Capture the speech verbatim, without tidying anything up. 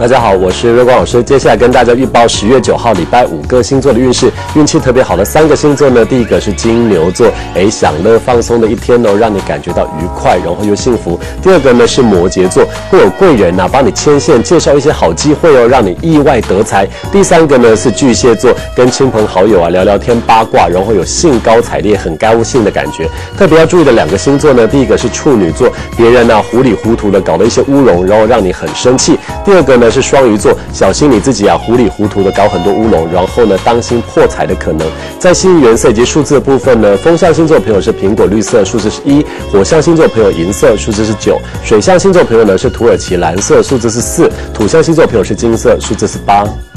大家好，我是瑞光老师。接下来跟大家预报十月九号礼拜五各星座的运势。运气特别好的三个星座呢，第一个是金牛座，哎，享乐放松的一天哦，让你感觉到愉快，然后又幸福。第二个呢是摩羯座，会有贵人呐、啊、帮你牵线，介绍一些好机会哦，让你意外得财。第三个呢是巨蟹座，跟亲朋好友啊聊聊天八卦，然后有兴高采烈、很高兴的感觉。特别要注意的两个星座呢，第一个是处女座，别人呢、啊、糊里糊涂的搞了一些乌龙，然后让你很生气。第二个呢是双鱼座，小心你自己啊糊里糊涂的搞很多乌龙，然后呢当心破财的可能。在幸运颜色以及数字的部分呢，风象星座朋友是苹果绿色，数字是一；火象星座朋友银色，数字是九；水象星座朋友呢是土耳其蓝色，数字是四；土象星座朋友是金色，数字是八。